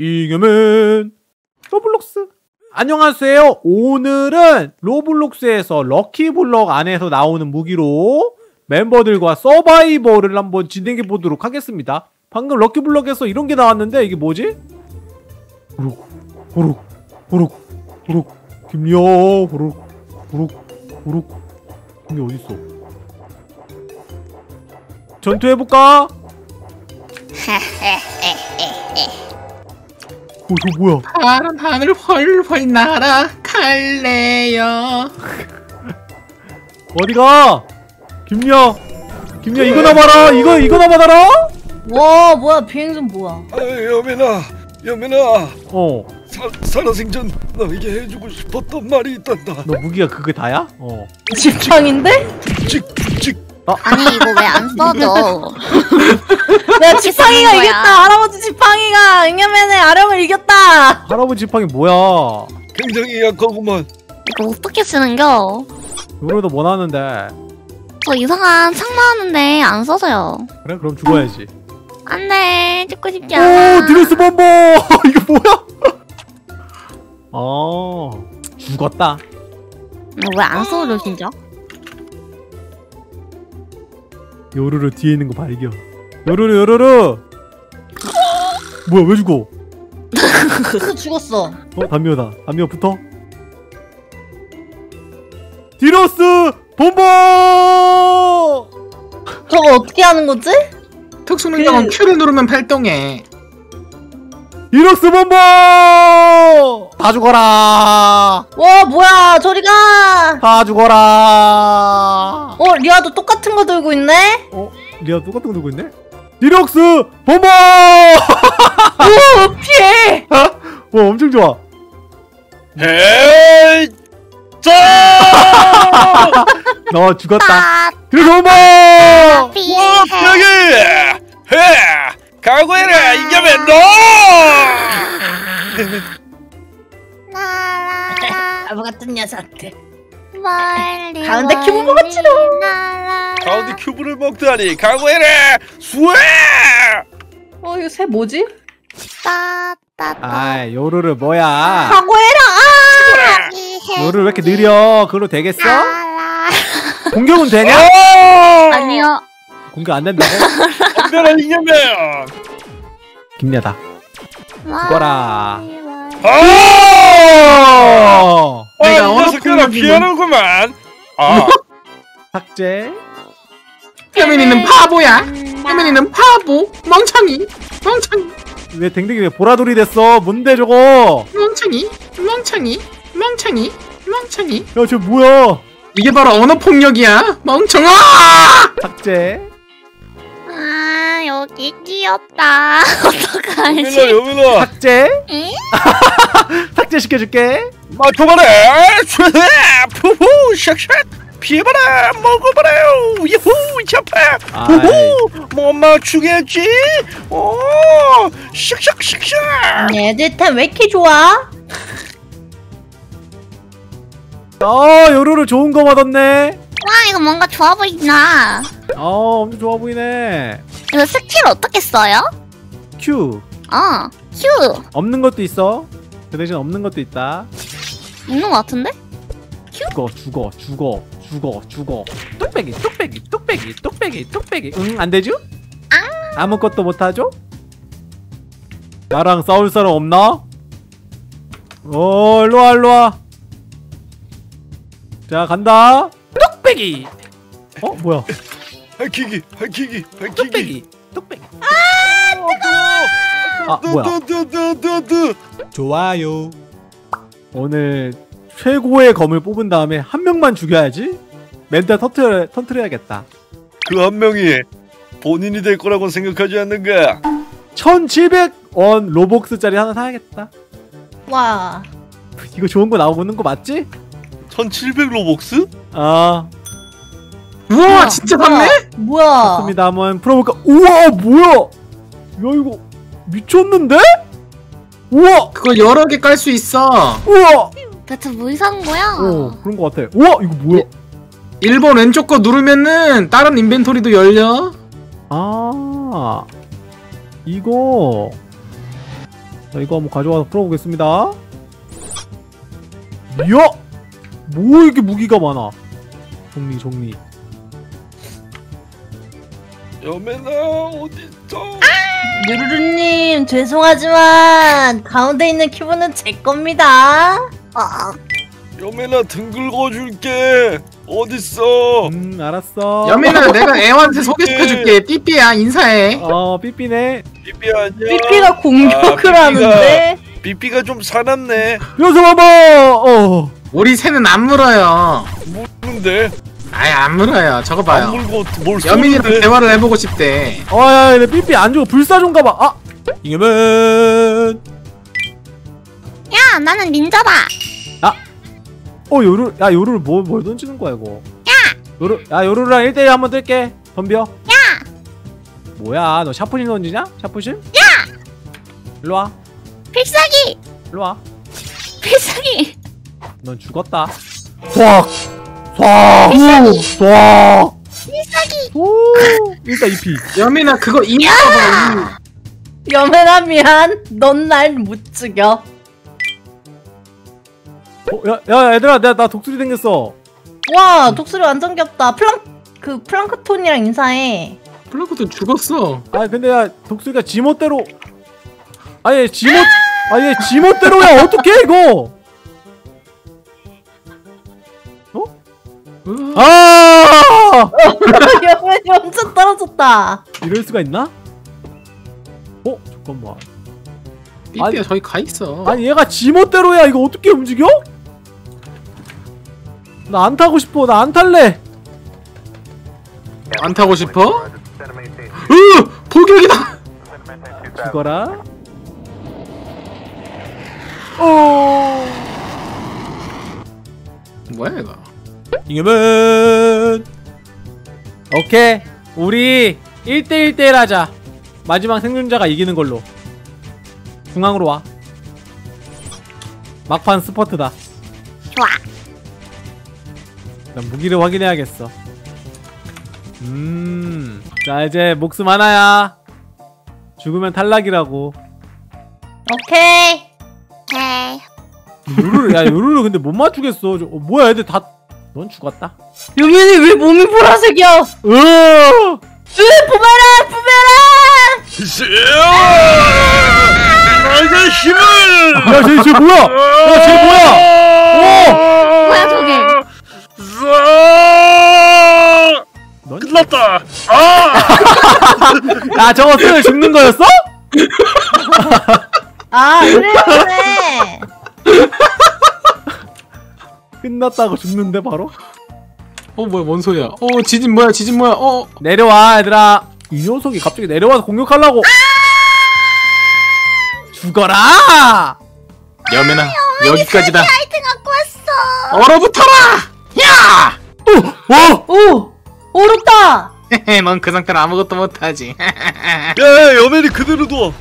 잉여맨 로블록스. 안녕하세요. 오늘은 로블록스에서 럭키블럭 안에서 나오는 무기로 멤버들과 서바이벌을 한번 진행해 보도록 하겠습니다. 방금 럭키블럭에서 이런 게 나왔는데 이게 뭐지? 호록 김리아 호록 김리아 어딨어? 전투해볼까? 저 뭐야? 파란 하늘 훨훨 날아갈래요. 어디가? 김리아 이거나 봐라. 이거나 받아라. 와 뭐야 비행선 뭐야? 여민아. 살아생전 너에게 해주고 싶었던 말이 있단다. 너 무기가 그게 다야? 지팡인데? 아니 이거 왜 안 써져? 야 지팡이가 이겼다. 할아버지 지팡이가 잉여맨의 아령을 이겼다. 할아버지 지팡이 뭐야? 굉장히 약하구만. 이거 어떻게 쓰는겨? 요로도 뭐 나왔는데? 저 이상한 창 나왔는데 안 써져요. 그래? 그럼 죽어야지. 안돼 죽고 싶지 않아. 오! 드레스 범버! 이거 뭐야? 죽었다. 왜 안 써져 진짜? 요루루 뒤에 있는 거 발견. 요루루! 뭐야 왜 죽어? 죽었어. 담미호다. 담미호 붙어. 디로스 범버! 저거 어떻게 하는 거지? 특수능력은 Q를 누르면 발동해. 디로스 범버! 다 죽어라! 와 뭐야 저리가. 다 죽어라! 리아도 똑같은 거 들고 있네? 리아 똑같은 거 들고 있네? 디럭스 범버! 오 피해! 와 엄청 좋아. 헤이! 자! 너 죽었다. 디럭스 범버! 여기! 헤! 각오해라! 이겨면 너! 바보 같은 녀석들. 가운데 큐브 먹었지롱. 가운데 큐브를 먹다니 각오해라! 수해! 이거 새 뭐지? 아이 요루루 뭐야? 각오해라. 요루루 왜 이렇게 느려? 그걸로 되겠어? 공격은 되냐? 아니요. 공격 안 된다고? 엄별한 이겨면! 김야다. 죽어라. 내가 이 녀석들아 피하는구만! 삭제. 혜민이는 바보야. 혜민이는 바보. 멍청이. 왜 댕댕이 왜 보라돌이 됐어? 뭔데 저거? 멍청이. 야 저 뭐야? 이게 바로 언어폭력이야. 멍청아! 삭제. 여기 끼었다. 어떡하지? 여민아! 삭제. 응? 삭제 시켜줄게. 그만해! 슈헤! 푸후! 샥샥! 피해봐라! 먹어봐라요! 유후! 잡아! 후후! 못 맞추겠지? 샥샥! 얘들 템 왜 이렇게 좋아? 요루루 좋은 거 받았네. 와 이거 뭔가 좋아 보인다. 엄청 좋아 보이네. 이거 스킬 어떻게 써요? Q. Q 없는 것도 있어. 그 대신 없는 것도 있다. 있는 것 같은데? 죽어. 뚝배기. 응, 안 되죠? 아무것도 못 하죠? 나랑 싸울 사람 없나? 일로 와. 자, 간다. 뚝배기. 뭐야? 할퀴기! 뚝배기. 뭐야? 좋아요. 오늘 최고의 검을 뽑은 다음에 한 명만 죽여야지. 멘탈 터트려야겠다. 그 한 명이 본인이 될 거라고 생각하지 않는가? 1700원 로벅스짜리 하나 사야겠다. 와. 이거 좋은 거 나오는 거 맞지? 1700 로벅스? 우와 진짜 샀네? 뭐야? 좋습니다. 한번 풀어볼까? 우와 뭐야? 야 이거 미쳤는데? 우와! 그걸 여러 개 깔 수 있어. 우와! 대체 뭐 이상한 거야? 그런 거 같아. 우와! 이거 뭐야? 1번 왼쪽 거 누르면은 다른 인벤토리도 열려. 이거 자, 이거 한번 가져와서 풀어보겠습니다. 이야! 뭐 이렇게 무기가 많아. 정리. 여매나 어딨어? 누르르님 죄송하지만 가운데 있는 큐브는 제 겁니다. 여매나 등 긁어줄게. 어딨어? 알았어. 여민아 내가 애한테 소개시켜줄게. 삐삐야 인사해. 삐삐네. 삐삐 안녕. 삐삐가 공격을 하는데. 삐삐가 좀 살았네. 여기서 봐봐! 우리 새는 안 물어요. 물는데 아예 안 물어요. 저거 안 봐요. 물고 뭘 여민이랑 쏘는데? 대화를 해보고 싶대. 야, 근데 삐삐 안 주고 불사조인가 봐. 아! 이겨면! 야, 나는 닌자다. 요루루 뭘 던지는 거야, 이거? 요루루랑 1대1 한번 뜰게. 덤벼. 야, 뭐야, 너 샤프심 던지냐? 샤프심? 야! 일로와. 필살기. 일로와. 필살기. 넌 죽었다. 쏴! 쏴! 필살기. 오! 1다 2피. 여민아 그거 인사봐. 여매나 미안. 넌 날 못 죽여. 야, 얘들아, 나 독수리 생겼어. 와 독수리 완전 귀엽다. 플랑크톤이랑 인사해. 플라크도 죽었어. 근데 야, 독수리가 지멋대로. 얘 지멋대로야. 어떡해, 이거? 여맨이 완전 떨어졌다. 이럴 수가 있나? 잠깐만. 삐삐야 저기 가 있어. 아니, 얘가 지멋대로야. 이거 어떻게 움직여? 나 안 타고 싶어. 나 안 탈래. 안 타고 싶어? 포격이다. 죽어라. 뭐야 이거? 이겨면. 오케이. 우리 1대1 하자. 마지막 생존자가 이기는 걸로. 중앙으로 와. 막판 스퍼트다. 좋아. 난 무기를 확인해야겠어. 자, 이제 목숨 하나야. 죽으면 탈락이라고. 오케이. 오케이. 요루루 근데 못 맞추겠어. 뭐야, 애들 다. 넌 죽었다. 여맨이 왜 몸이 보라색이야? 부메랑! 나의 힘을! 야, 쟤 뭐야? 야, 쟤 뭐야? 뭐야 저게? 넌 끝났다. 야, 저거 쓰면 죽는 거였어? 그래. 끝났다고 죽는데 바로? 뭐야 뭔 소리야? 지진 뭐야? 내려와, 얘들아. 이 녀석이 갑자기 내려와서 공격하려고. 죽어라! 여민아 여기까지다. 아이템 갖고 왔어. 얼어붙어라. 야! 오! 어렵다! 넌 그 상태로 아무것도 못하지. 야, 여맨이 그대로 둬.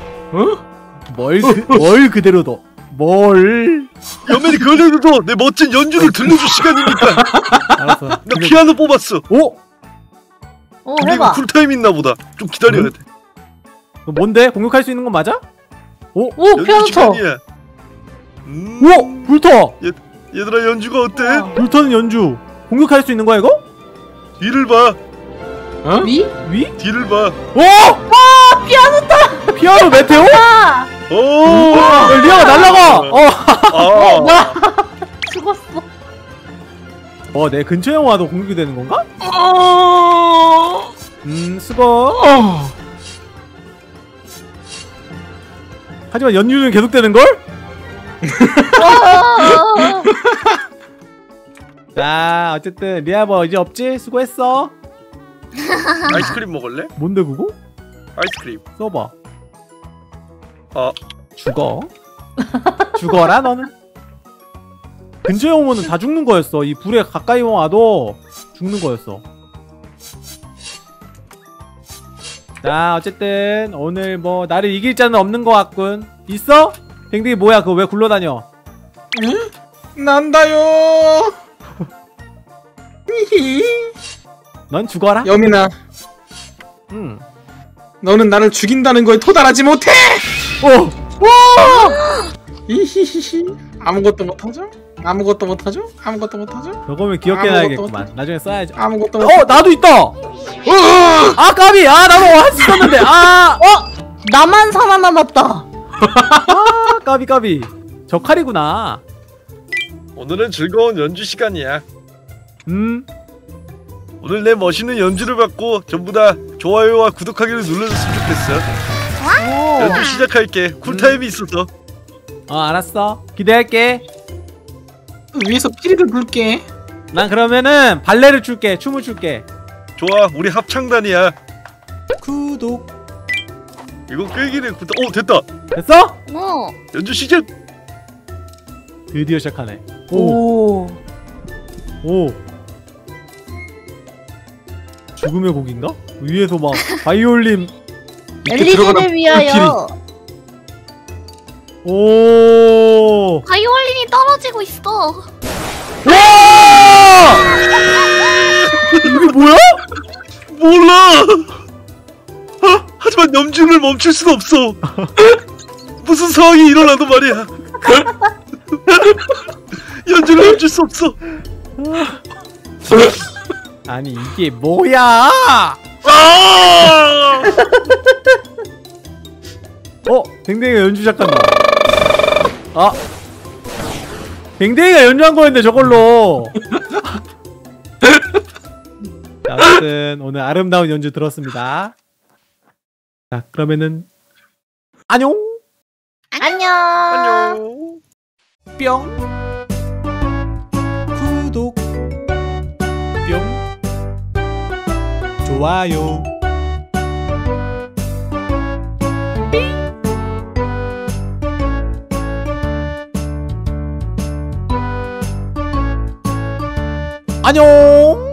뭘 그대로 둬? 뭘? 여맨이 그대로 둬. 내 멋진 연주를 들려줄 시간이니까. 알았어. 나 피아노 뽑았어. 해봐. 근데 이거 쿨타임 있나 보다. 좀 기다려야 돼. 뭔데? 공격할 수 있는 건 맞아? 오, 연주 피아노 쳐. 시간이야. 불터! 얘들아 연주가 어때? 불터는 연주. 공격할 수 있는 거야, 이거? 뒤를 봐. 위? 위? 뒤를 봐. 피아노 타! 피아노 메테오? 오! 리아가 날라가! 죽었어. 내 근처에 와도 공격이 되는 건가? 수고. 하지만 연유는 계속 되는걸? 자, 어쨌든 리아 뭐 이제 없지? 수고했어. 아이스크림 먹을래? 뭔데 그거? 아이스크림. 써봐. 아. 죽어. 죽어라 너는. 근처에 오면은 다 죽는 거였어. 이 불에 가까이 와도 죽는 거였어. 자, 어쨌든 오늘 뭐 나를 이길 자는 없는 것 같군. 있어? 댕댕이 뭐야? 그거 왜 굴러다녀? 난다요. 넌 죽어라. 여민아 너는 나를 죽인다는 거에 토달하지 못해. 오! 히히히히. 아무것도 못하죠? 아무것도 못하죠? 아무것도 못하죠? 저거면 기억해 아무것도 놔야겠구만. 나중에 써야죠. 아무것도 못. 나도 있다. 아 까비. 나도 할 수 있었는데. 나만 살아남았다. 까비. 저 칼이구나. 오늘은 즐거운 연주 시간이야. 오늘 내 멋있는 연주를 받고 전부 다 좋아요와 구독하기를 눌러줬으면 좋겠어. 연주 시작할게. 쿨타임이 있어서. 알았어. 기대할게. 위에서 피리를 불게. 난 그러면은 발레를 출게. 춤을 출게. 좋아, 우리 합창단이야. 구독. 이거 끌기는 됐다. 됐어? 연주 시작. 드디어 시작하네. 오. 죽음의 곡인가? 위에서 막 바이올린. 엘리제를 위하여. 오. 바이올린이 떨어지고 있어. 와! 이게 뭐야? 몰라. 하지만 염주를 멈출 수가 없어. 무슨 상황이 일어나도 말이야. 연주를 멈출 수 없어. 아니 이게 뭐야? 댕댕이가 연주 시작한다. 댕댕이가 연주한 거였는데 저걸로. 자, 아무튼 오늘 아름다운 연주 들었습니다. 자, 그러면은 안녕. 안녕. 뿅. 구독. 뿅. 좋아요. 안녕.